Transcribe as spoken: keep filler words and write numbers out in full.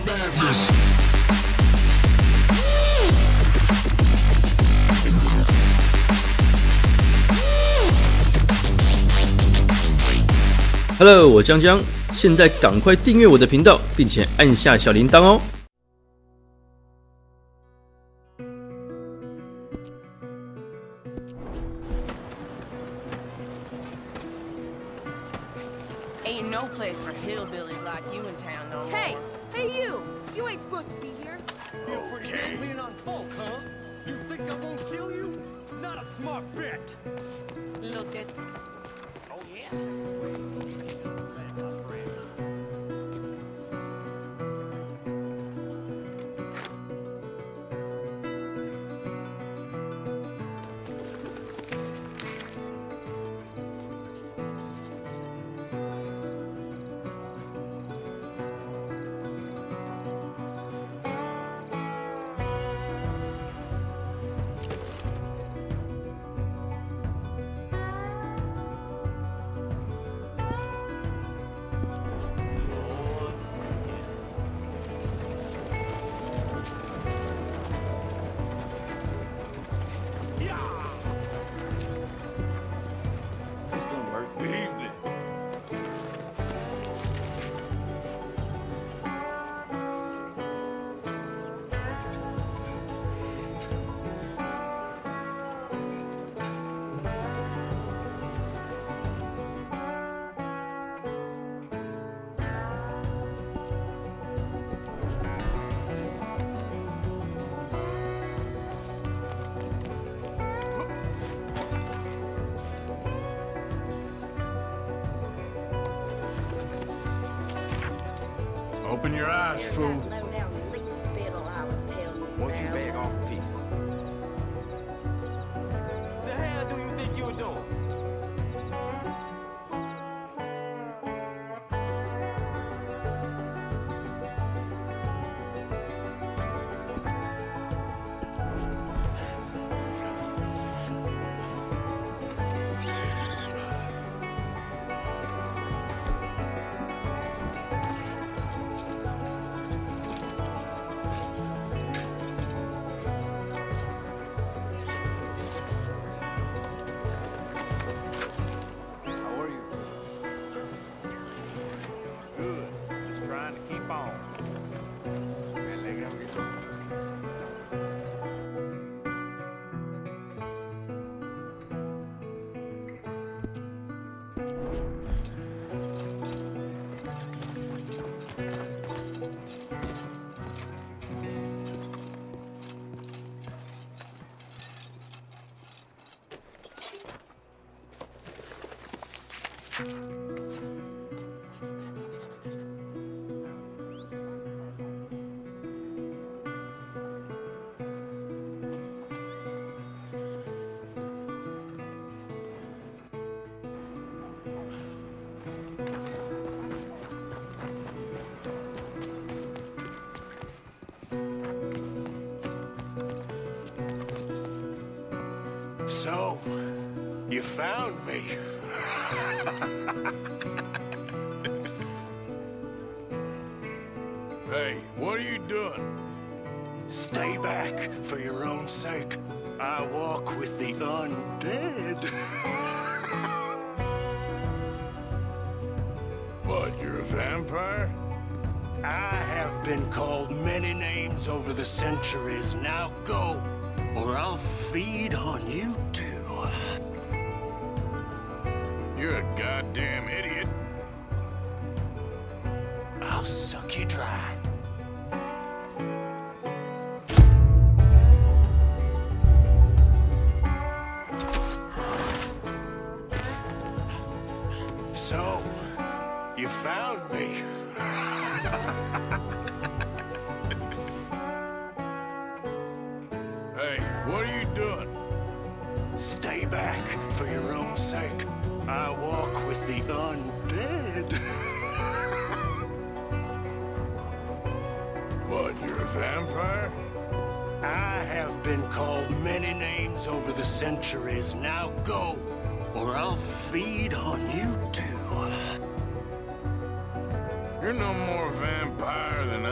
madness. Hello， 我江江，现在赶快订阅我的频道，并且按下小铃铛哦。 Ain't no place for hillbillies like you in town, no more. Hey, hey you! You ain't supposed to be here. Okay. Leaning on folk, huh? You think I won't kill you? Not a smart bet. Look at... Oh, yeah? Open your eyes, fool. Won't you beg off a piece? The hell do you think you're doing? So, you found me. Hey, what are you doing? Stay back for your own sake. I walk with the undead. What, you're a vampire? I have been called many names over the centuries. Now go, or I'll feed on you too. You're a goddamn idiot. I'll suck you dry. So, you found me. Hey, what are you doing? Stay back for your own sake. I walk with the undead. What, you're a vampire? I have been called many names over the centuries. Now go, or I'll feed on you too. You're no more vampire than